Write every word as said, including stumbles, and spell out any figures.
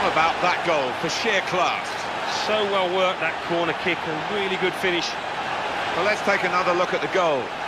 How about that goal for sheer class? So well worked, that corner kick, a really good finish. Well, let's take another look at the goal.